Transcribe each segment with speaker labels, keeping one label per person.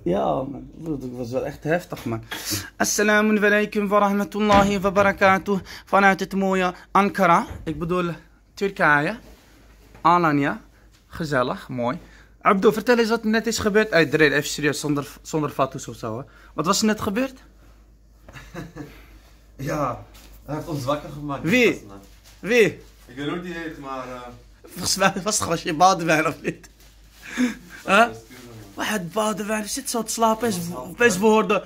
Speaker 1: Ja, man. Dat was wel echt heftig, man. Assalamu alaikum wa rahmatullahi wa barakatuh. Vanuit het mooie Ankara. Ik bedoel Turkije. Alanya. Gezellig, mooi. Abdo, vertel eens wat er net is gebeurd. Hey, Dre, even serieus, zonder fatsoes of zo. Hè. Wat was er net gebeurd?
Speaker 2: Ja, hij heeft ons wakker gemaakt.
Speaker 1: Wie? Wie?
Speaker 2: Ik weet ook niet heet, maar...
Speaker 1: Volgens mij was het gewoon je badenwijn of niet? Huh? Wat badenwijn, zit zo te slapen, opeens woorden.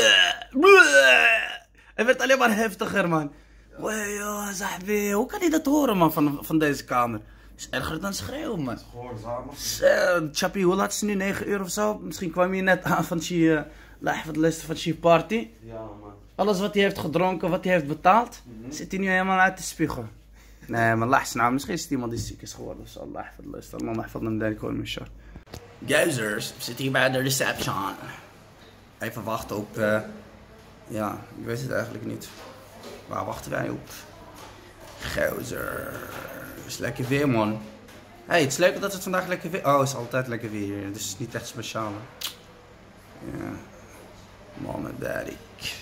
Speaker 1: Het werd alleen maar heftiger, man. Wow, Zahbi, hoe kan je dat horen, man, van deze kamer? Het is erger dan schreeuwen, man. Chappie, hoe laat is het nu? 9 uur of zo? Misschien kwam je net aan van die party.
Speaker 2: Ja, man.
Speaker 1: Alles wat hij heeft gedronken, wat hij heeft betaald, zit hij nu helemaal uit te spugen. Nee, maar nou, misschien is het iemand die ziek is geworden. Dus Allah heeft het Allah van hem denk ik mijn Gozers, we zitten hier bij de reception. Even wachten op, ja, ik weet het eigenlijk niet. Waar wachten wij op? Gozer, het is lekker weer, man. Hey, het is leuk dat het vandaag lekker weer... Oh, het is altijd lekker weer hier, dus het is niet echt speciaal. Ja, mom en daddy.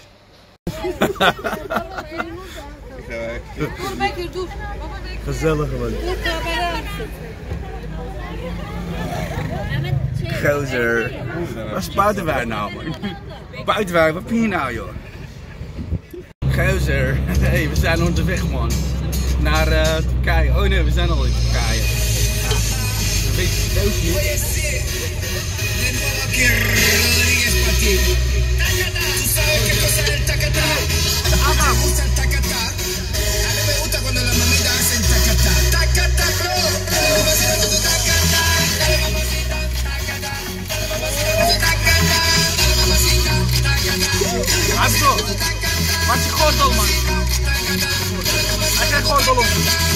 Speaker 1: Gezellig, man. Gozer. Waar is buitenwijn nou, man? Buitenwijn, wat ben je nou, joh? Gozer. Hey, we zijn onderweg, man. Naar Turkije. Oh nee, we zijn al in Turkije. Ja. Een beetje stoot niet. Abdo, wat je gordel, man. Hij krijgt gordel op.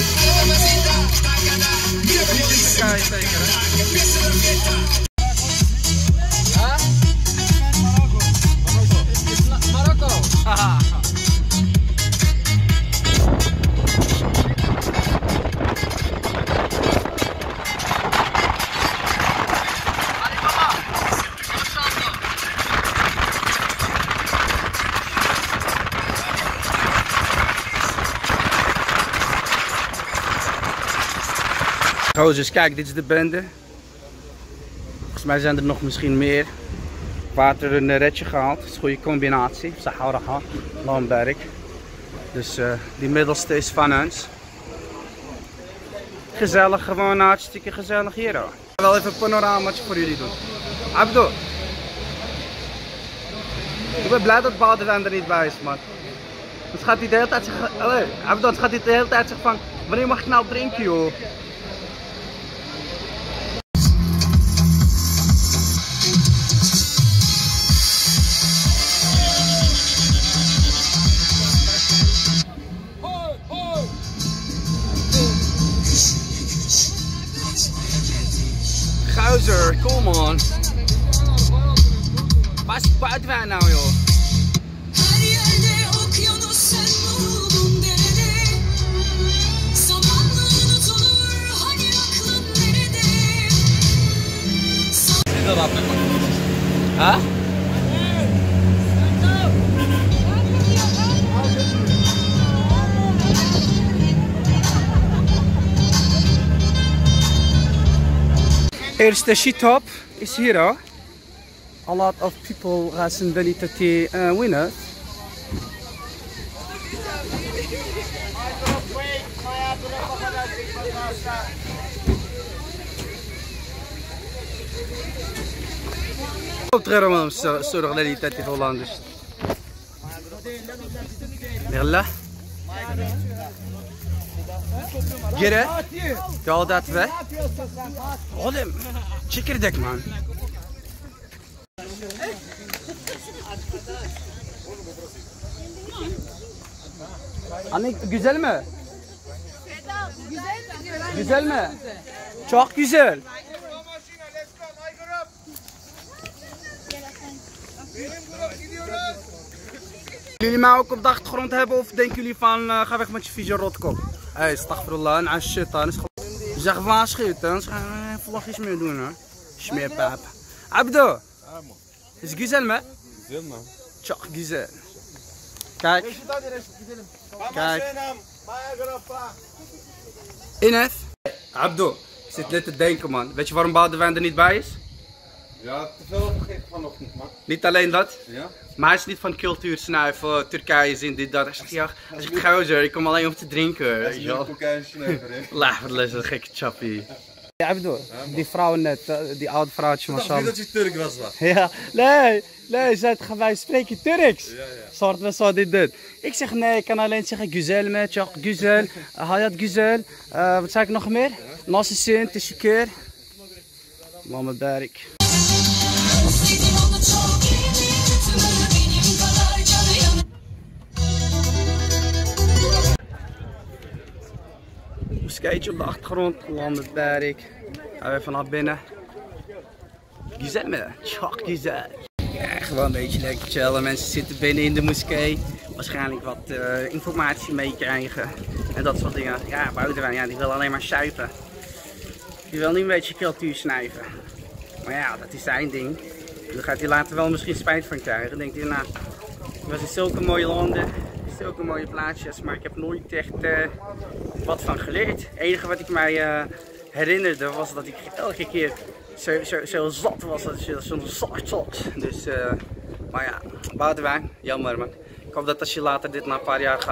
Speaker 1: Niet in Turkije zeker, hè? Marokko. Haha. Gozers, kijk, dit is de bende. Volgens mij zijn er nog misschien meer. Water een redje gehaald. Dat is een goede combinatie. Sahara, Lamberg. Dus die middelste is van ons. Gezellig, gewoon hartstikke gezellig hier, hoor. Ik ga wel even een panoramaatje voor jullie doen. Abdo. Ik ben blij dat Boudewijn er niet bij is, man. Dan gaat hij de hele tijd zeggen... Abdo, dan gaat hij de hele tijd zeggen van... Wanneer mag ik nou drinken, joh? Gozer, come on. Waar is buitenwijn nou, joh? Huh? Eerste shit-hop is hier, hoor. A lot of people gaan zijn belly dat die winnen. تغيروا الصورة غلالي تاتي في هولندا. يلا. Geri. Yoldat ve. Oğlum. Çekirdek man. Anne güzel mi? Güzel mi? Çok güzel. Jullie mij ook op de achtergrond hebben of denken jullie van ga weg met je vieze rotkop? Hey, astaghfirullah, en als shit dan is gewoon... Zeg waarschuwt, anders gaan we vlogjes meer doen, hoor. Smeerpap. Abdo, Is güzel mi?
Speaker 2: Güzel man.
Speaker 1: Çok güzel. Kijk. Kijk. Enes. Abdo, ik zit net te denken man. Weet je waarom Boudewijn er niet bij is?
Speaker 2: Ja, te veel gegeten vanochtend man.
Speaker 1: Niet alleen dat.
Speaker 2: Ja?
Speaker 1: Maar hij is niet van cultuur snuiven, Turkije zin, dit, dat. Hij zegt, ja, hij zegt, gozer, ik kom alleen om te drinken. Weet je wel. Laat het lezen, een gekke chappie. Ja, ik bedoel, die vrouw net, die oude vrouwtje maar zo.
Speaker 2: Ik dacht niet dat je Turk was wat.
Speaker 1: Ja, nee, zei het, wij spreken Turks. Ja. Soort we zo dit. Ik zeg nee, ik kan alleen zeggen güzel met, ja, güzel, hayat güzel. Wat zei ik nog meer? Nasılsın, teşekkür. Mama barik. Een skateje op de achtergrond, gelandet Barik. Gaan we even naar binnen. Güzel me, çok güzel. Ja, gewoon een beetje lekker chillen. Mensen zitten binnen in de moskee. Waarschijnlijk wat informatie meekrijgen. En dat soort dingen. Ja, Boudewijn, ja, die wil alleen maar suipen. Die wil niet een beetje cultuur snijven. Maar ja, dat is zijn ding. Daar gaat hij later wel misschien spijt van krijgen. Dan denkt hij, nou, ik was in zulke mooie landen, zulke mooie plaatsjes, maar ik heb nooit echt wat van geleerd. Het enige wat ik mij herinnerde was dat ik elke keer zo zat was, zo'n zot. Dus, maar ja, Boudewijn, jammer man. Ik hoop dat als je later dit na een paar jaar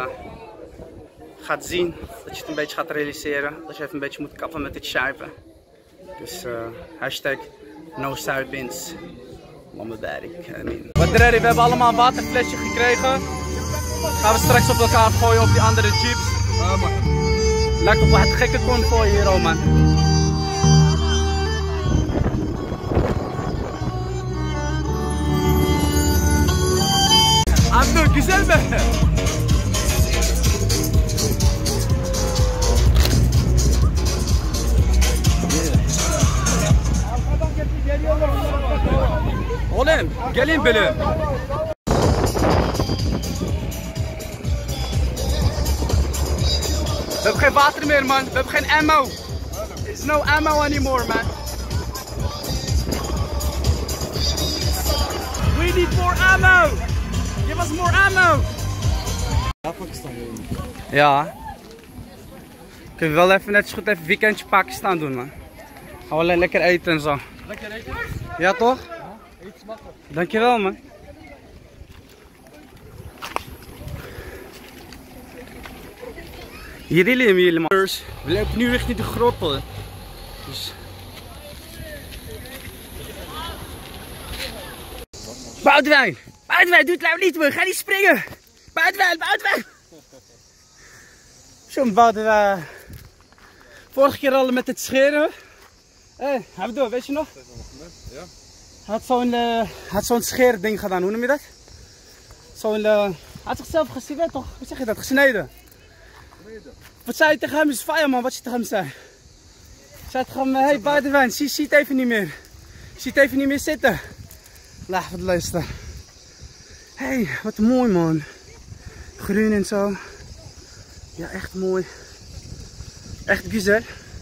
Speaker 1: gaat zien, dat je het een beetje gaat realiseren. Dat je even een beetje moet kappen met dit suipen. Dus hashtag no suipins. Mama barik. Wat we hebben allemaal een waterflesje gekregen. Gaan we straks op elkaar gooien op die andere jeeps. Lijkt op wat gekke konvooi hier, oh man. Abdul, güzel mi? Oğlum, gelin böyle. We hebben geen water meer man, we hebben geen ammo. There's no ammo anymore man. We need more ammo. Give us more ammo. Ja. Kunnen we wel even net zo goed even een weekendje Pakistan doen man. Gaan we lekker eten en zo. Lekker eten? Ja toch? Ja, eet smakelijk. Dankjewel man. Hier jullie helemaal. We lopen nu richting de grotto. Dus... Boudewijn! Boudewijn, doe het nou niet meer! Ga niet springen! Boudewijn! Zo'n Boudewijn. Vorige keer al met het scheren. Hé, Abdo, weet je nog? Ja. Hij had zo'n scheerding gedaan, hoe noem je dat? Hij had zichzelf gesneden, toch? Hoe zeg je dat? Gesneden. Wat zei je tegen hem? Is fire man, wat je tegen hem zei? Ik zei tegen hem, hey Boudewijn, zie het even niet meer. Zie het even niet meer zitten. Laat wat luisteren. Hey, wat mooi man. Groen en zo. Ja, echt mooi. Echt güzel.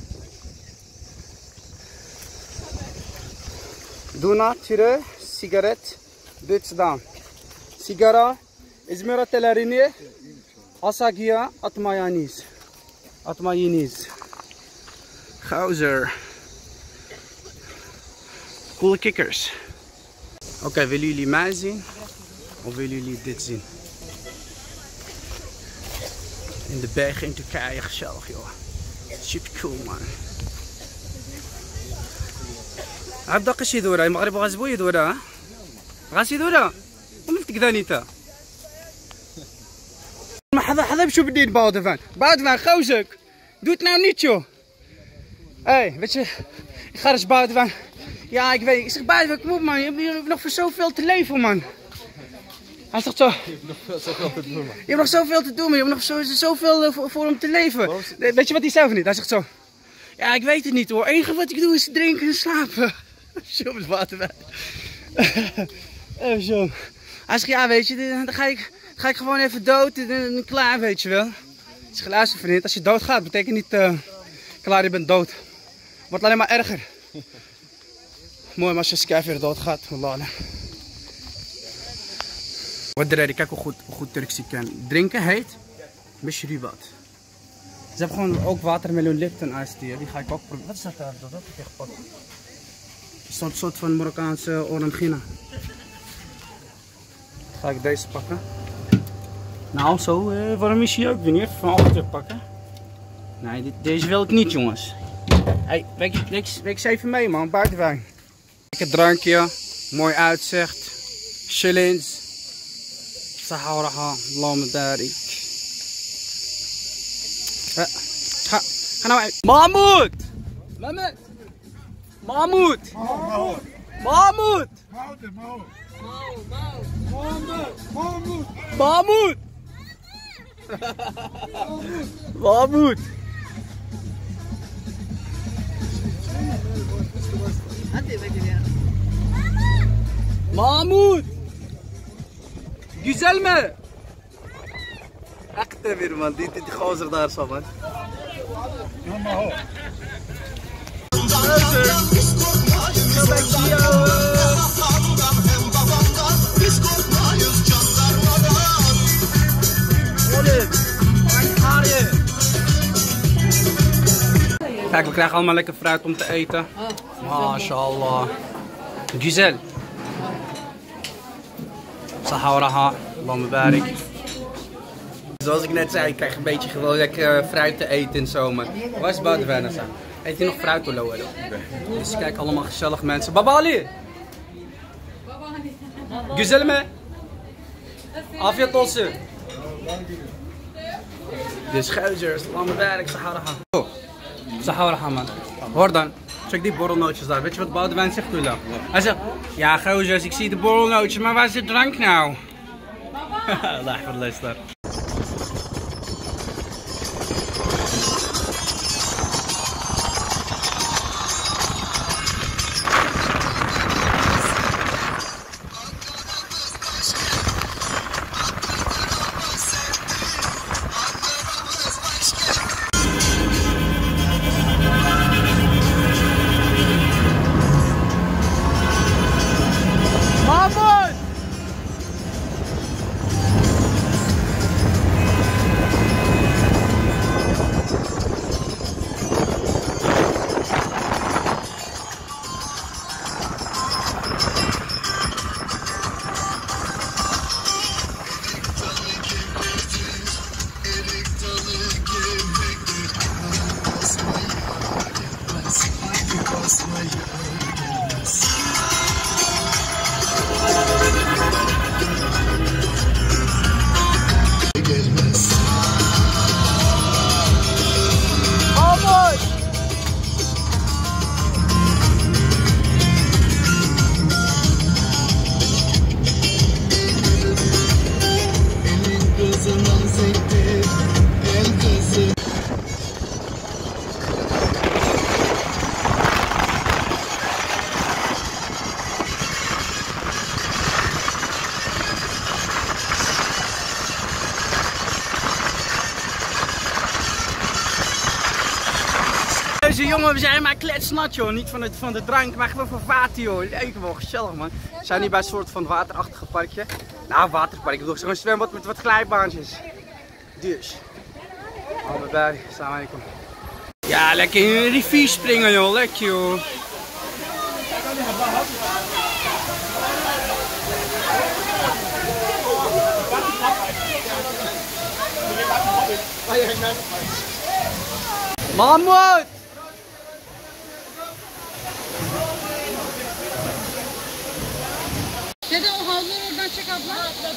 Speaker 1: Do not tire sigaret Dutch'dan. Sigara İzmir'e telerini Asagiya atmayiniz. Gozer. Coole kikkers. Oké, willen jullie mij zien? Of willen jullie dit zien? In de bergen in Turkije, gezellig joh. Super cool man. عبد قشي دورة المغرب غازبوي دورة غاسي دورة ومفتك ذانيتا ما حدا بشو بدين Boudewijn gozer doe het nou niet joh. Hé, weet je, ik ga eens Boudewijn. Ja, ik weet, ik zeg Boudewijn, kom op man, je hebt nog voor zoveel te leven man. Hij zegt zo. Je hebt nog zoveel te doen man. Je hebt nog zoveel te doen man, je hebt nog zoveel voor hem te leven. Weet je wat hij zelf niet? Hij zegt zo. Ja, ik weet het niet hoor, het enige wat ik doe is drinken en slapen. Zo met Boudewijn. Even zo. Hij zegt ja weet je, dan ga ik gewoon even dood en klaar weet je wel. Het is geluisterd vriend, als je dood gaat betekent niet klaar je bent dood. Wordt alleen maar erger. Mooi maar als je skyver dood gaat. Wat de reden, kijk hoe goed Turks ik ken. Drinken heet Meshrubat. Ze hebben gewoon ook watermeloen Lipton iced tea. Die ga ik ook proberen. Wat is dat daar? Dat heb ik echt gepakt. Een soort van Marokkaanse orangina. Ga ik deze pakken. Nou, zo, waarom is hij ook weer niet? Even van achter pakken. Nee, deze wil ik niet, jongens. Hey, week even mee, man. Buitenwijn. Lekker drankje. Mooi uitzicht. Chillins. Saharaha. Lamadarik. Ga nou uit. Mahmoud! Mahmoud! Mahmoud! Mahmoud! Mahmoud! Mahmoud! Mahmoud! Güzel mi? Echt weer man, die gozer daar zo man. Kijk, we krijgen allemaal lekker fruit om te eten. MashaAllah. Güzel. Saharaha. Lambarik. Zoals ik net zei, ik krijg een beetje gewoon lekker fruit te eten in zomer. Waar is Boudewijn? Eet hij nog fruit of lo? Dus kijk, allemaal gezellig mensen. Babali! Güzel mi? Afiyet olsun. De schuizers, Lambarik, Saharaha. Oh, Saharaha man. Hoor dan. Check die borrelnootjes daar. Weet je wat Boudewijn zegt, Tula? Hij zegt, ja gozers, ik zie de borrelnootjes, maar waar is de drank nou? Laat voor de luisteraar. Jongen, we zijn maar kletsnat joh, niet van de drank, maar gewoon van water joh. Leuk wel, gezellig man. We zijn hier bij een soort van waterachtige parkje. Nou, waterpark, ik bedoel zo'n zwembad met wat glijbaantjes. Dus, allemaal bij, assalamualaikum. Ja, lekker in een rivier springen joh, lekker joh. Mahmoud!
Speaker 3: Dede o havluları oradan çek abla.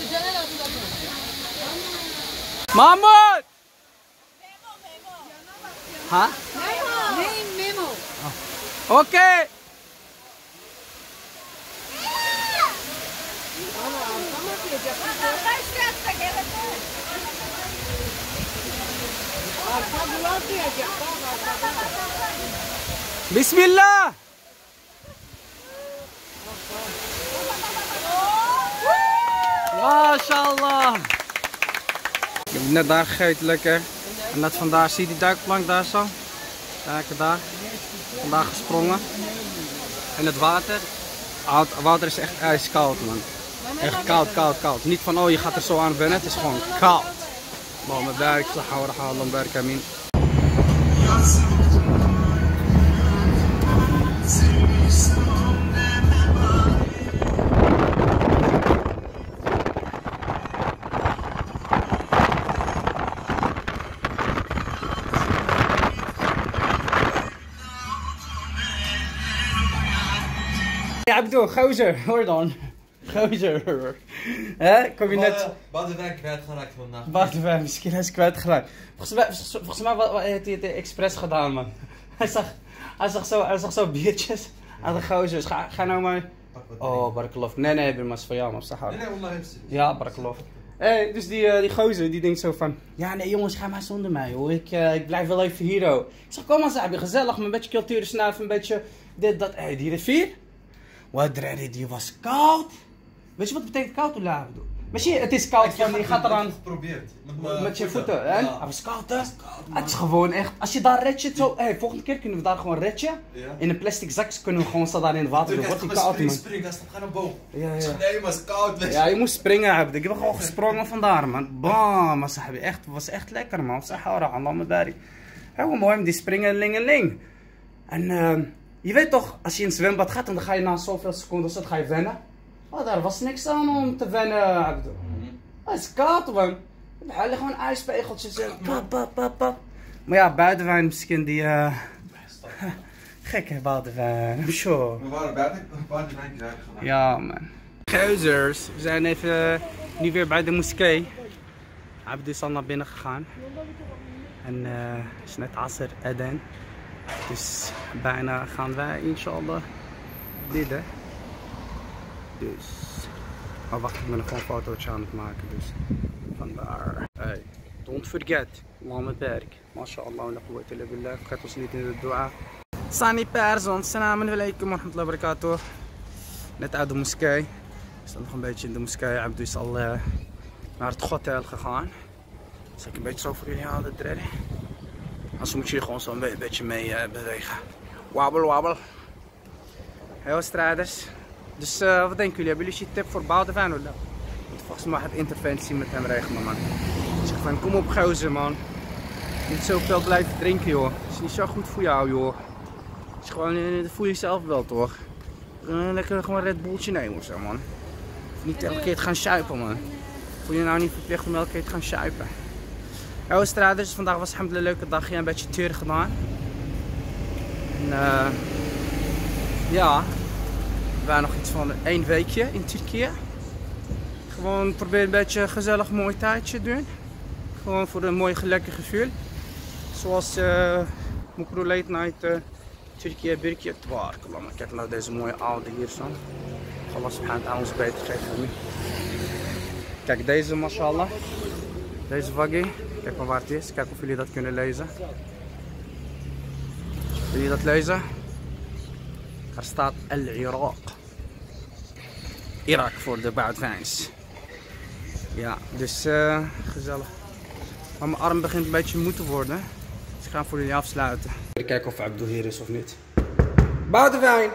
Speaker 1: Mahmoud! Memo. Ha?
Speaker 3: Memo.
Speaker 1: Oké. Bismillah. Mashallah. Ik heb net daar gegeten, lekker. En net vandaar, zie je die duikplank daar zo? Kijk daar. Vandaag gesprongen. En het water. Het water is echt ijskoud man. Echt koud, koud, koud. Niet van oh je gaat er zo aan wennen, het is gewoon koud. اللهم بارك صحة وراحة اللهم بارك امين. Ja, Abdul, gozer, hoor dan. Gozer. Hè? Kom je net...
Speaker 2: Boudewijn kwijtgeraakt vandaag.
Speaker 1: Boudewijn, misschien is kwijtgeraakt. Volgens mij heeft hij het expres gedaan, man. Hij zag zo biertjes aan de gozers. Ga nou maar... Oh, barakallah. Nee, Birmas, van jou, man.
Speaker 2: Nee, Allah heeft ze.
Speaker 1: Ja, barakallah. Hey, dus die gozer die denkt zo van... Ja, nee jongens, ga maar zonder mij hoor. Ik blijf wel even hier, hoor. Ik zeg, kom maar, Sabi, gezellig. Een beetje cultuur snuiven, een beetje dit, dat. Hey, die rivier? Wat redde, die was koud. Weet je wat betekent koud, Oela? Misschien, het is koud van, je gaat eraan...
Speaker 2: geprobeerd.
Speaker 1: Met je voeten, hè? Ja. Het was koud, hè? Het is gewoon echt... Als je daar redje zo... Hey, volgende keer kunnen we daar gewoon redje. Ja. In een plastic zakje kunnen we gewoon staan daar in het water. Het wordt niet koud, man.
Speaker 2: Springen, dat staat gewoon boven.
Speaker 1: Ja.
Speaker 2: Nee, maar het is koud, weet je.
Speaker 1: Ja, je moest springen, heb ik. Ik heb gewoon gesprongen vandaar, man. Bam, maar het was echt lekker, man. Sahara, Allah me barik. Heel mooi, die springen, En je weet toch, als je in het zwembad gaat, dan ga je na zoveel seconden, dan ga je wennen. Oh, daar was niks aan om te wennen, Abdul. Het is koud, man. Hij ligt gewoon ijspegeltjes en pap. Maar ja, Boudewijn misschien die... Gekke Boudewijn, I'm sure.
Speaker 2: We waren buiten Boudewijn kwijt gedaan.
Speaker 1: Ja, man. Geuzers, we zijn even nu weer bij de moskee. Abdul is al naar binnen gegaan. En het is net Asr Eden. Dus bijna gaan wij inshallah bidden. Dus. Oh wacht, ik ben nog gewoon een fotootje aan het maken. Dus vandaar. Hey, don't forget. Allahumma barik. MashaAllah wa la quwwata illa billah. Vergeet ons niet in de dua. Sani Person, assalamu alaikum wa rahmatullahi wa barakatuh. Net uit de moskee. Ik sta nog een beetje in de moskee. Abdul is al naar het hotel gegaan. Zal ik een beetje zo voor jullie halen, Dreddy? Anders moet je gewoon zo een beetje mee bewegen. Wabbel. Heel strijders. Dus wat denken jullie? Hebben jullie een tip voor Boudewijn? Volgens mij gaat interventie met hem regelen, man. Ik zeg van, kom op gozer, man. Niet zoveel blijven drinken, joh. Het is niet zo goed voor jou, joh. Het is gewoon, dat voel je zelf wel, toch? Lekker gewoon een Red Bulltje nemen of zo, man. Of niet elke keer te gaan suipen, man. Voel je nou niet verplicht om elke keer te gaan suipen? Ja, strijders, vandaag was een leuke dag. Een beetje tuur gedaan. En ja, we waren nog iets van 1 weekje in Turkije. Gewoon proberen een beetje een gezellig mooi tijdje te doen. Gewoon voor een mooi lekker gevoel. Zoals Mukru Late Night Turkije Birkje. Kijk naar deze mooie oude hier zo. Allah subhanahu wa ta'ala ons beter geven. Kijk deze, mashallah. Deze waggy. Kijk maar waar het is. Kijk of jullie dat kunnen lezen. Willen jullie dat lezen? Er staat Al-Iraq. Irak voor de Boudewijns. Ja, dus gezellig. Maar mijn arm begint een beetje moe te worden. Dus ik ga voor jullie afsluiten. Even kijken of Abdul hier is of niet. Boudewijn!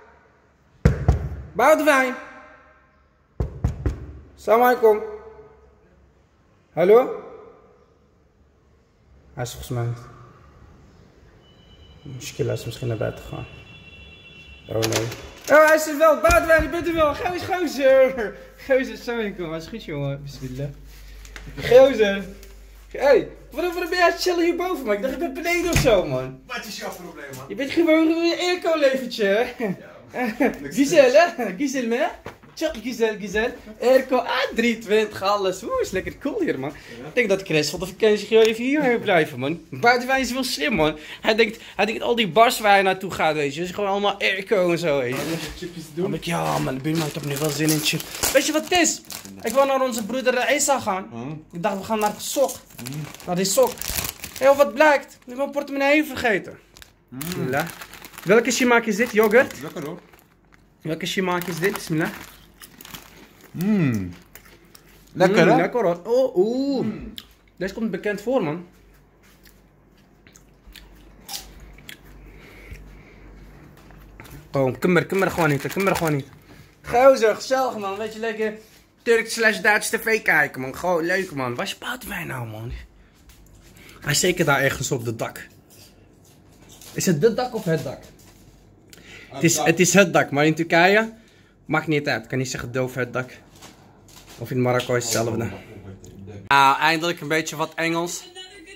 Speaker 1: Boudewijn! Assalamu alaikum. Hallo? Hij is volgens mij niet. Mushkila is misschien naar buiten gegaan. Oh nee. Oh, hij is er wel. Boudewijn, je bent er wel. Gozer. Gozer, assalamualaikum. Wat is goed, jongen. Bismillah. Gozer. Hey, waarom ben jij chillen hierboven, man? Ik dacht, je bent beneden of zo, man.
Speaker 2: Wat is jouw probleem, man?
Speaker 1: Je bent gewoon een airco-leventje, hè? Ja, Giselle, hè? Giselle, man. Tjok, Giselle. Airco, 23, alles. Oeh, is lekker cool hier, man. Ja. Ik denk dat Chris van de vakantie gewoon even hier blijven, man. Buitenwijn is wel slim, man. Hij denkt al die bars waar hij naartoe gaat, weet je. Dus gewoon allemaal airco en zo, weet je.
Speaker 2: Chipjes doen?
Speaker 1: Ja, man, buurman, ik heb nu wel zin in chip. Weet je wat het is? Ik wil naar onze broeder Isa gaan. Ik dacht, we gaan naar de sok. Naar die sok. Hé, wat blijkt? Ik heb mijn portemonnee vergeten. Welke shimak is dit? Yoghurt?
Speaker 2: Lekker hoor.
Speaker 1: Welke shimak is dit? Bismillah.
Speaker 2: Lekker hè?
Speaker 1: Lekker hoor. Oh, deze komt bekend voor, man. Kom maar gewoon niet. Gozer, gezellig man. Weet je, lekker Turks/Duits tv kijken, man. Gewoon leuk, man. Waar is Boudewijn nou, man? Hij is zeker daar ergens op het dak. Is het de dak of het dak? Het is het dak, maar in Turkije maakt niet uit. Ik kan niet zeggen doof het dak. Of in Marokko is hetzelfde. Nou, eindelijk een beetje wat Engels.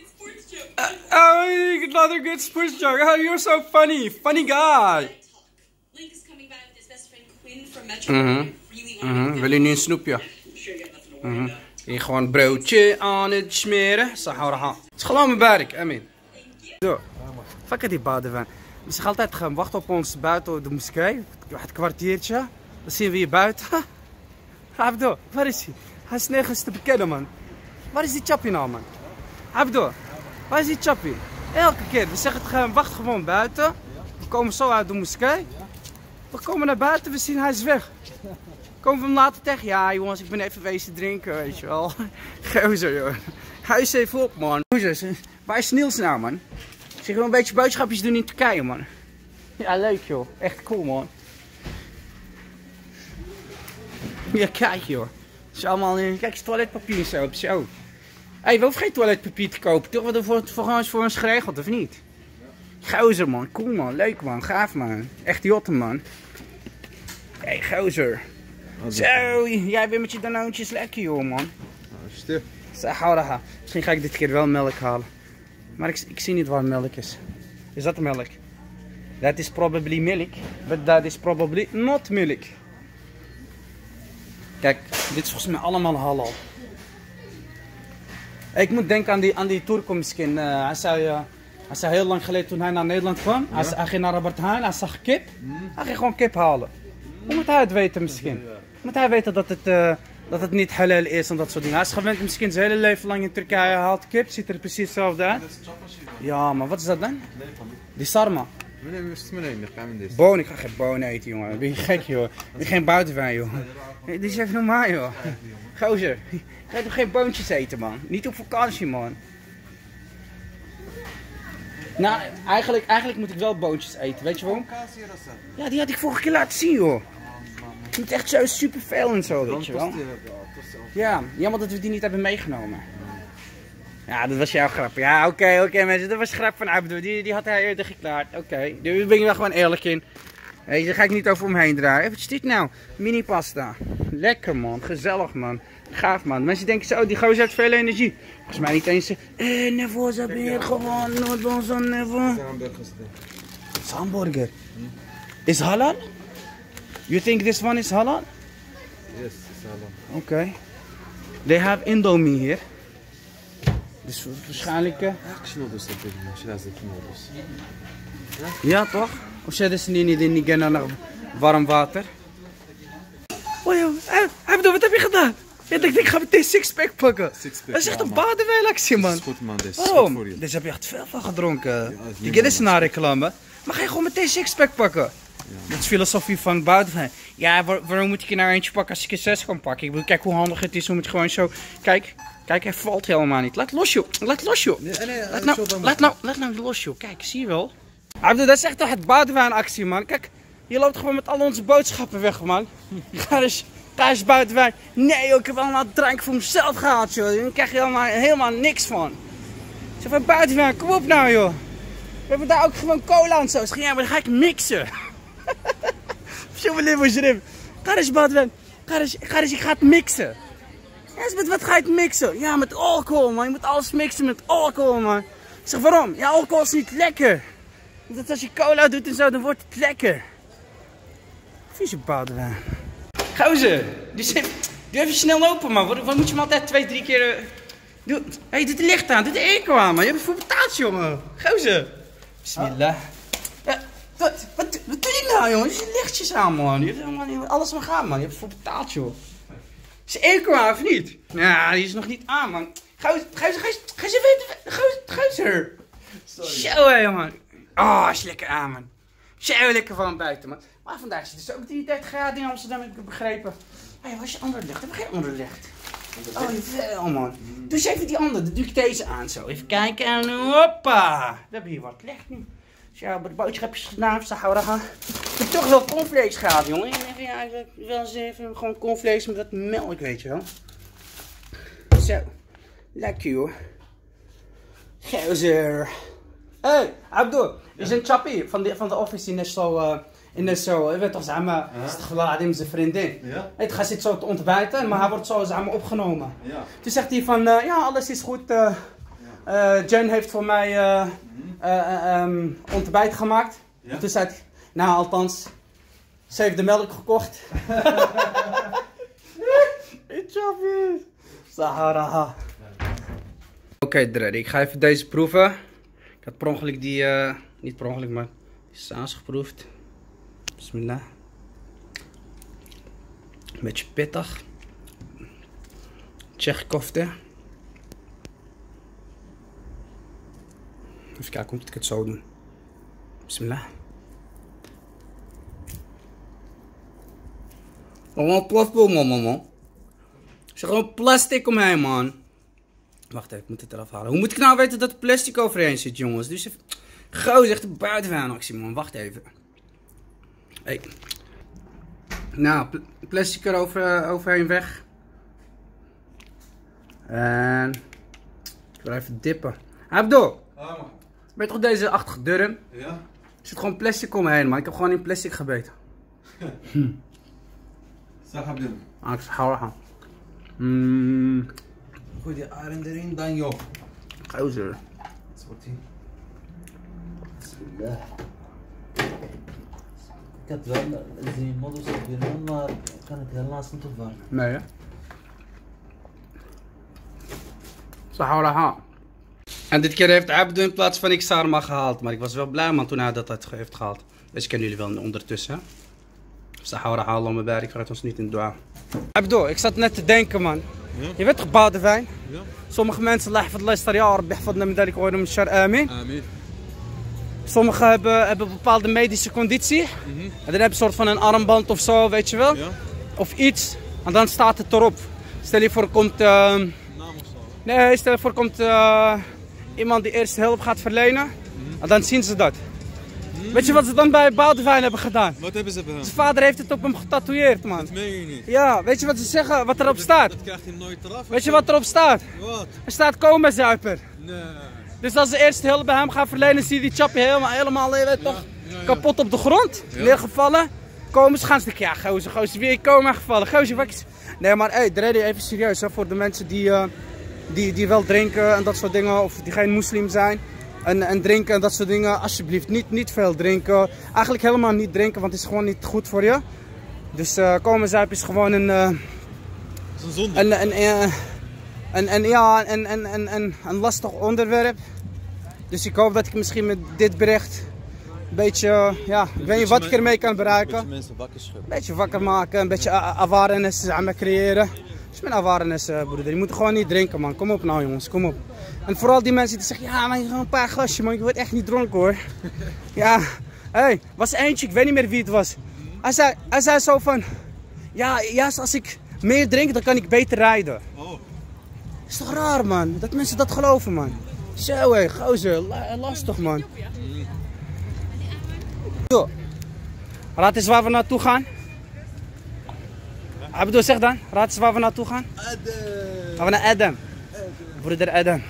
Speaker 1: Another good sports joke. Oh, you're so funny. Funny guy.
Speaker 4: Link is coming back with his best friend Quinn from Metro.
Speaker 1: Wil je nu een snoepje? Hier gewoon een broodje aan het smeren. Sahara. Het is gewoon mijn werk, Amin. Zo. Fuck die Boudewijn. We zeggen altijd gaan wachten op ons buiten de moskee. Het kwartiertje. Dan zien we hier buiten. Abdo, waar is hij? Hij is nergens te bekennen, man. Waar is die chappie nou, man? Abdo, waar is die chappie? Elke keer. We zeggen het gaan wachten gewoon buiten. We komen zo uit de moskee. We komen naar buiten, we zien hij is weg. Komen we hem later tegen? Ja jongens, ik ben even wezen drinken, weet je wel. Gozer joh. Huis even op man. Gozer, waar is Niels nou man? Ik zeg wel een beetje boodschapjes doen in Turkije man. Ja leuk joh, echt cool man. Ja kijk joh. Het is allemaal, kijk eens toiletpapier zo op zo. Hé, we hoeven geen toiletpapier te kopen toch? We hebben voor ons geregeld of niet? Gozer man, cool man, leuk man, gaaf man. Echt jotten man. Hé gozer. Zo, jij weer met je danoontjes lekker joh man.
Speaker 2: Stil.
Speaker 1: Sahara. Misschien ga ik dit keer wel melk halen. Maar ik zie niet waar melk is. Is dat melk? That is probably milk. But that is probably not milk. Kijk, dit is volgens mij allemaal halal. Ik moet denken aan die Turko misschien. Hij zei heel lang geleden toen hij naar Nederland kwam. Ja. Hij ging naar Albert Heijn, hij zag kip. Hij ging gewoon kip halen. Hoe moet hij het weten misschien? Moet hij weten dat het niet halal is en dat soort dingen. Hij is gewend misschien zijn hele leven lang in Turkije haalt kip. Ziet er precies hetzelfde uit. Ja, maar wat is dat dan? Die sarma. Bonen, ik ga geen bonen eten jongen. Ben je gek joh. Ik ben geen Boudewijn joh. Dit is even normaal joh. Gozer, ga toch geen boontjes eten man. Niet op vakantie man. Nou, eigenlijk moet ik wel boontjes eten, weet je waarom? Ja, die had ik vorige keer laten zien joh. Het moet echt zo super veel en zo, weet je wel. Ja, jammer dat we die niet hebben meegenomen. Ja, dat was jouw grap. Ja, oké mensen, dat was grap van Abdo. Die had hij eerder geklaard. Oké, daar ben je wel gewoon eerlijk in. Weet je, daar ga ik niet over omheen draaien. Wat is dit nou? Mini pasta. Lekker man, gezellig man. Gaaf man. Mensen denken zo, die gozer heeft veel energie. Volgens mij niet eens. Nevo, ze hebben hier gewoon noedels en nevo. Het is hamburger. Is halal? You think this one is halal?
Speaker 2: Yes, it's halal.
Speaker 1: Okay. They have Indomie hier. Dus waarschijnlijk... Ja toch? Of zetten ze niet gerne naar warm water? Oh joh, Abdo, wat heb je gedaan? Ja, ik ga meteen sixpack pakken. Dat is echt een Boudewijn-actie man.
Speaker 2: Dat is goed man, dit is
Speaker 1: waarom?
Speaker 2: voor je.
Speaker 1: Dus heb je echt veel van gedronken. Die keer is naar reclame. Maar ga je gewoon meteen sixpack pakken? Ja. Dat is filosofie van Boudewijn. Ja, waarom moet ik er nou eentje pakken als ik er 6 kan pakken? Ik bedoel, kijk hoe handig het is om het gewoon zo... Kijk, hij valt helemaal niet. Laat los joh, laat los joh. Laat nou los joh, kijk, zie je wel. Abdo, dat is echt toch het Boudewijn-actie man. Kijk, je loopt gewoon met al onze boodschappen weg man. Ga eens Boudewijn. Nee joh, ik heb allemaal drank voor mezelf gehaald joh. Daar krijg je helemaal niks van. Ik zeg van Boudewijn, kom op nou joh. We hebben daar ook gewoon cola en zo. Dus ja, maar dan ga ik mixen. Zo mijn shrimp. Ga eens Boudewijn. Ga eens, ik ga het mixen. Ja, met wat ga je het mixen? Ja, met alcohol man. Je moet alles mixen met alcohol man. Ik zeg waarom? Ja, alcohol is niet lekker. Want als je cola doet en zo, dan wordt het lekker. Vieze Boudewijn. Gozer, doe even snel open man. Wat moet je hem altijd 2, 3 keer... Doe de licht aan, doe de airco aan man. Je hebt ervoor betaald jongen. Gozer. Bismillah. Ja, wat doe je nou jongen? Je lichtjes aan man. Je hebt helemaal alles mag gaan man. Je hebt ervoor betaald joh. Is de airco aan of niet? Ja, die is nog niet aan man. Gozer. Zo hé man. Oh, is lekker aan man. Zo lekker van buiten man. Maar vandaag is het dus ook 30 graden in Amsterdam, heb ik begrepen. Hé, waar is je andere licht? Heb ik geen andere licht? Oh, jawel man. Doe eens even die andere, dan doe ik deze aan zo. Even kijken en hoppa. We hebben hier wat licht nu. Zo, de boodschapjes gedaan, Sahara. Ik heb toch wel cornflakes gehad, jongen. Ik denk, ja, ik wil eens even gewoon cornflakes met wat melk, weet je wel. Zo. Lekker, joh. Gozer. Hey, Abdul. Is een chappie van de office in de zo, je weet toch, samen, is het geladen met zijn vriendin.
Speaker 2: Ja?
Speaker 1: Het gaat zitten zo te ontbijten, maar hij wordt zo samen opgenomen.
Speaker 2: Ja.
Speaker 1: Toen zegt hij van, ja, alles is goed. Jen heeft voor mij ontbijt gemaakt.
Speaker 2: Ja?
Speaker 1: En toen zei hij, nou althans, ze heeft de melk gekocht. Chappie. Sahara. Oké, Dreddy, ik ga even deze proeven. Ik had per ongeluk die, niet per ongeluk, maar die saus geproefd. Bismillah. Een beetje pittig. Tsjechkofte. Even kijken hoe ik het zo doen. Bismillah. Gewoon plastic, man. Zeg gewoon plastic omheen, man. Wacht even, ik moet het eraf halen. Hoe moet ik nou weten dat er plastic overheen zit, jongens? Dus even... Goh, echt een buitenwaanactie, man. Wacht even. Hey. Nou, plastic er overheen weg. En... Ik wil even dippen. Abdul! Weet je toch deze 80 dirham?
Speaker 2: Ja?
Speaker 1: Er zit gewoon plastic omheen, man. Ik heb gewoon in plastic gebeten.
Speaker 2: Zeg Abdul.
Speaker 1: Ik hou eraan.
Speaker 2: Gooi die arend erin, dan joh.
Speaker 1: Gozer.
Speaker 2: Dat wordt hier. Bismillah. Ik had wel die modus opgenomen, maar ik kan het helaas niet opwarmen.
Speaker 1: Nee, hè? Sahara. En dit keer heeft Abdul in plaats van ik Sarma gehaald. Maar ik was wel blij, man, toen hij dat heeft gehaald. Dus kennen jullie wel ondertussen, hè? Sahara halen me bij, ik vergeet ons niet in dua. Abdul, ik zat net te denken, man.
Speaker 2: Ja?
Speaker 1: Je weet toch Boudewijn?
Speaker 2: Ja.
Speaker 1: Sommige mensen leggen luisteren, ja, Rabbi hafadna min dalik wa min shar amin.
Speaker 2: Amin.
Speaker 1: Sommigen hebben een bepaalde medische conditie. En dan heb je een soort van een armband of zo, weet je wel.
Speaker 2: Ja?
Speaker 1: Of iets. En dan staat het erop. Stel je voor komt...
Speaker 2: Naam of zo?
Speaker 1: Nee, stel je voor komt iemand die eerste hulp gaat verlenen. En dan zien ze dat. Weet je wat ze dan bij Boudewijn hebben gedaan?
Speaker 2: Wat hebben ze bij hem?
Speaker 1: Zijn vader heeft het op hem getatoeëerd, man.
Speaker 2: Dat meen je niet.
Speaker 1: Ja, weet je wat ze zeggen? Wat erop staat?
Speaker 2: Dat krijgt hij nooit eraf.
Speaker 1: Weet je wat erop staat?
Speaker 2: Wat?
Speaker 1: Er staat coma-zuiper.
Speaker 2: Nee.
Speaker 1: Dus als ze eerst hulp bij hem gaan verlenen, zie je die chappie helemaal je weet toch, kapot op de grond. Neergevallen. Komen ze gaan ze denken, ja gozer, weer coma gevallen. Gozer, wat is... Nee, maar hey, Dreddy, even serieus, hè, voor de mensen die wel drinken en dat soort dingen, of die geen moslim zijn. En drinken en dat soort dingen, alsjeblieft niet veel drinken. Eigenlijk helemaal niet drinken, want het is gewoon niet goed voor je. Dus coma-zuipen is gewoon een...
Speaker 2: Dat is een zonde.
Speaker 1: Een lastig onderwerp. Dus ik hoop dat ik misschien met dit bericht een beetje, ja, ik weet niet wat ik ermee kan bereiken.
Speaker 2: Een beetje mensen wakker schudden.
Speaker 1: Een beetje wakker maken, een beetje awareness aan me creëren. Dus mijn awareness, broeder. Je moet gewoon niet drinken, man. Kom op nou, jongens, kom op. En vooral die mensen die zeggen, ja, maar gewoon een paar glasjes, man. Ik word echt niet dronken, hoor. Ja, hey, was eentje, ik weet niet meer wie het was. Hij zei zo van, ja, als ik meer drink, dan kan ik beter rijden.
Speaker 2: Oh.
Speaker 1: Is toch raar, man? Dat mensen dat geloven, man. Zo, hé, gozer, lastig, man. Yo. Raad eens waar we naartoe gaan. Abdul, zeg dan. Raad eens waar we naartoe gaan.
Speaker 2: Adam.
Speaker 1: Gaan we naar Adam. Broeder Adam.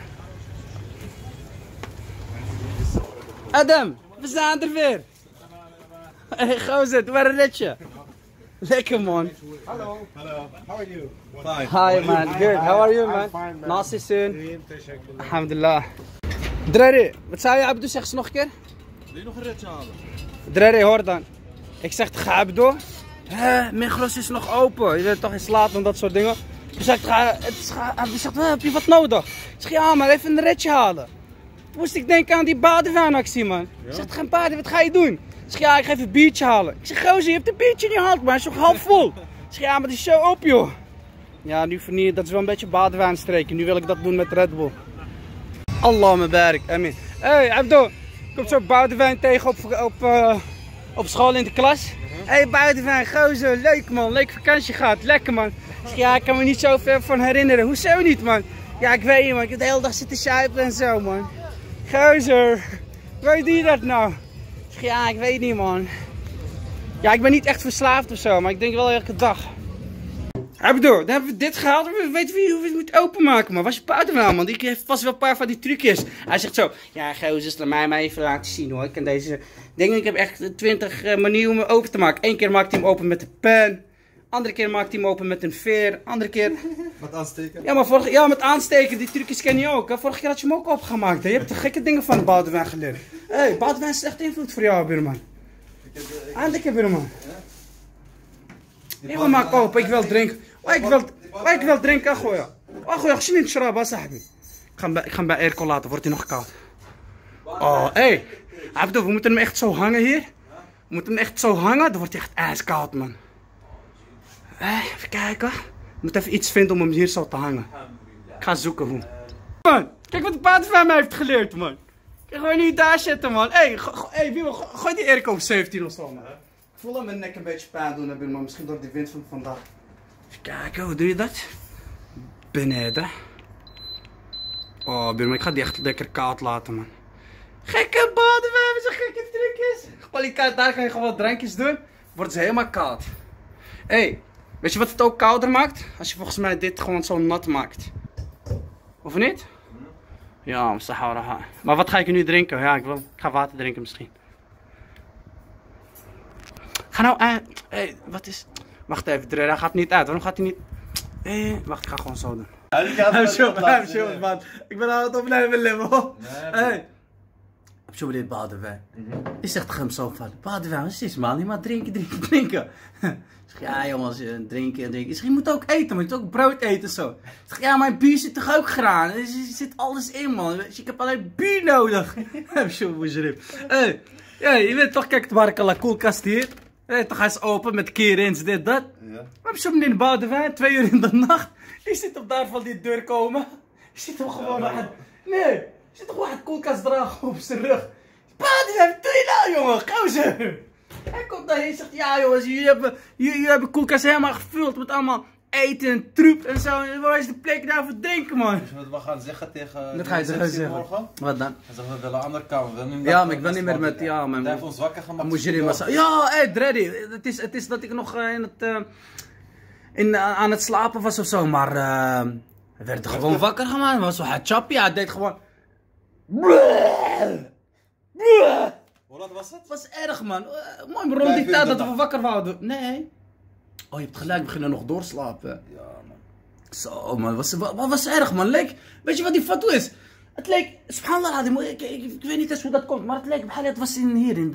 Speaker 1: Adam, we zijn er weer. Hey, gozer, doe maar een ritje. Lekker, man.
Speaker 5: Hello. Hello. How are you?
Speaker 2: Fine.
Speaker 1: Hi, man. Good. How are you, man?
Speaker 5: I'm fine, man.
Speaker 1: Nice to see you. Alhamdulillah. Dreddy, wat zei je, Abdul? Zeg eens nog een keer.
Speaker 2: Wil je nog een ritje halen?
Speaker 1: Dreddy, hoor dan. Ik zeg tegen Abdul. Mijn glas is nog open. Je weet toch, is laat en dat soort dingen. Hij zegt, heb je wat nodig? Ik zeg, ja, maar even een ritje halen. Moest ik denken aan die Boudewijn-actie, man. Ik zeg, geen paarden, wat ga je doen? Ik zeg, ja, ik ga even een biertje halen. Ik zeg, gozer, je hebt een biertje in je hand, maar hij is nog half vol. Ik zeg, ja, maar die is zo op, joh. Ja, nu, dat is wel een beetje Boudewijn-streken. Nu wil ik dat doen met Red Bull. Allah me barik, amin. Hey, Abdul, komt zo Boudewijn tegen op school in de klas. Hey, Boudewijn, gozer, leuk man, leuk vakantie gehad, lekker man. Ik zeg, ja, ik kan me niet zo ver van herinneren. Hoezo niet, man? Ja, ik weet niet, man, ik heb de hele dag zitten zuipen en zo, man. Gozer, hoe doe je dat nou? Ik zeg, ja, ik weet niet, man. Ja, ik ben niet echt verslaafd of zo, maar ik denk wel elke dag. Abdo, dan hebben we dit gehaald. We weten wie hoe we het moeten openmaken, man. Was je buiten wel, man? Die heeft vast wel een paar van die trucjes. Hij zegt zo, ja, gozers, laat mij maar even laten zien, hoor. Ik kan deze dingen, ik heb echt 20 manieren om hem open te maken. Eén keer maakt hij hem open met de pen. Andere keer maakt hij hem open met een veer. Andere keer...
Speaker 5: Wat aansteken?
Speaker 1: Ja, maar ja, met aansteken, die trucjes ken je ook. Hè? Vorige keer had je hem ook opgemaakt. Hè? Je hebt de gekke dingen van Boudewijn geleerd. Hé, hey, Boudewijn is echt invloed voor jou, buurman. Eindelijk, buurman. Ja, maak open, ik wil drinken. Ik wil drinken, goeie. Goeie, als je niet schrappen, sahibi. Ik ga hem bij airco laten, wordt hij nog koud. Oh, hé. Hey. We moeten hem echt zo hangen hier. We moeten hem echt zo hangen, dan wordt hij echt ijskoud, man. Even kijken. Ik moet even iets vinden om hem hier zo te hangen. Ik ga zoeken, hoe. Man, kijk wat de Boudewijn mij heeft geleerd, man. Kijk, gewoon niet daar zitten, man. Hé, gooi die airco op 17 of zo, man. Ik voel aan mijn nek een beetje pijn doen, maar misschien door de wind van vandaag. Even kijken, hoe doe je dat? Beneden. Oh, buurman, ik ga die echt lekker koud laten, man. Gekke Boudewijn, met zo'n gekke trucjes. Daar kan je gewoon drankjes doen. Wordt ze helemaal koud. Hé, weet je wat het ook kouder maakt? Als je volgens mij dit gewoon zo nat maakt. Of niet? Ja, maar wat ga ik nu drinken? Ja, ik ga water drinken misschien. Ga nou hey, wat is... Wacht even, hij gaat niet uit. Waarom gaat hij niet... wacht, ik ga gewoon zo doen. Man. Ik ben aan het opnemen, Limo. Hey. Zo met dit Boudewijn. Die zegt tegen hem zo van... Boudewijn, wat is dit, man? Je moet drinken. Zeg, ja jongens, drinken. Ik zeg, je moet ook eten, maar je moet ook brood eten zo. Ik zeg, ja, maar bier zit toch ook graan? Er zit alles in, man. Ik heb alleen bier nodig. Ja, je weet toch, kijk, de koelkast hier. Toch, hij is open met kerins, dit, dat. Ja. Maar zo meneer Boudewijn, 2 uur in de nacht. Je zit op daar van die deur komen. Je zit hem gewoon je zit toch gewoon een koelkast dragen op zijn rug. Boudewijn, wat doe je nou, jongen? Gozer! Hij komt daarheen en zegt, ja jongens, jullie hebben de koelkast helemaal gevuld met allemaal eten en troep en zo. Waar is de plek nou voor drinken, man?
Speaker 2: Dus wat we gaan zeggen tegen
Speaker 1: dat ga je zeggen.
Speaker 2: Morgen?
Speaker 1: Wat dan?
Speaker 2: Dan zeggen we willen een andere kamer.
Speaker 1: Ja, maar ik wil niet meer met... Ja, man.
Speaker 2: Hij heeft ons wakker gemaakt.
Speaker 1: Moet je ja, hé, Dreddy. Het is dat ik nog aan het slapen was of zo, maar... hij werd gewoon wakker gemaakt. Hij was zo chappie, hij deed gewoon...
Speaker 2: Hoe laat was het?
Speaker 1: Het was erg, man. Mooi, maar rond die tijd dat we wakker wouden. Nee. Oh, je hebt gelijk, we beginnen nog doorslapen.
Speaker 2: Ja, man.
Speaker 1: Zo, man. Wat was erg, man. Weet je wat die fatsoen is? Het leek, subhanallah, ik weet niet eens hoe dat komt, maar het leek, het was hier in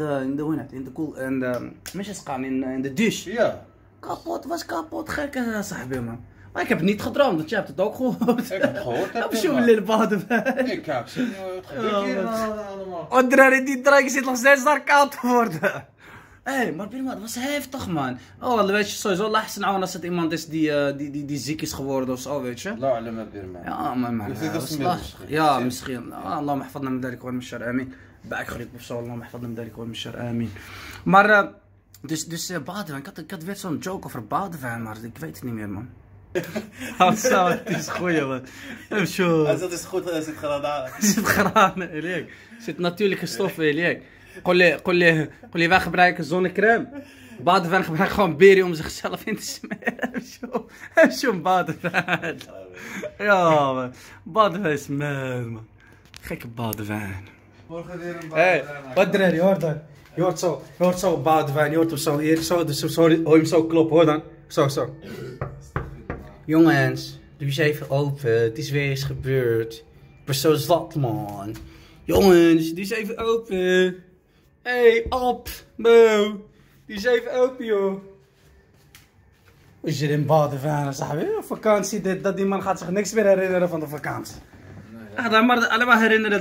Speaker 1: de douche.
Speaker 2: Ja.
Speaker 1: Kapot, was kapot, gekke sahibi, man. Maar ik heb het niet gedroomd, want jij hebt het ook gehoord.
Speaker 2: Ik heb het gehoord.
Speaker 1: Heb je zo'n lille Boudewijn?
Speaker 2: Ik heb het gebeurt hier allemaal.
Speaker 1: Oh, die drank zit nog steeds daar koud te worden. Hé, maar Birma, dat was heftig, man. Oh, dan weet je sowieso lachen als het iemand is die ziek is geworden of zo, weet je.
Speaker 2: La alama Birma.
Speaker 1: Ja, man. Ja, misschien. Allah mahfadna min dalik wal mishar, amin. Bijgeriep of zo, Allah mahfadna min dalik wal mishar, amin. Maar, dus Boudewijn, ik had weer zo'n joke over Boudewijn, maar ik weet het niet meer, man. Het is goed, man.
Speaker 2: Dat is goed, er zit granaten.
Speaker 1: Er zit granaten, Eliek. Er zit natuurlijke stoffen, Eliek. Qolie, wij gebruiken zonnecrème. Boudewijn gebruikt gewoon beren om zichzelf in te smeren. Zo'n Boudewijn. Ja, man. Boudewijn is man. Gekke Boudewijn.
Speaker 2: Morgen weer een
Speaker 1: Boudewijn. Wat Dreddy, hoor dan. Je hoort zo Boudewijn, je hoort hem zo hier, zo, dus hoor je hem zo kloppen, hoor dan. Zo. Jongens, doe eens even open, het is weer eens gebeurd. Ik ben zo zat, man. Jongens, doe eens even open. Hey, op, Mo. Doe eens even open, joh. Is je in Boudewijn, vakantie, dat die man gaat zich niks meer herinneren van de vakantie. Hij gaat alleen maar herinneren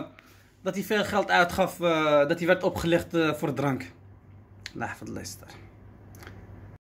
Speaker 1: dat hij veel geld uitgaf, dat hij werd opgelegd voor drank. Laat het luisteren.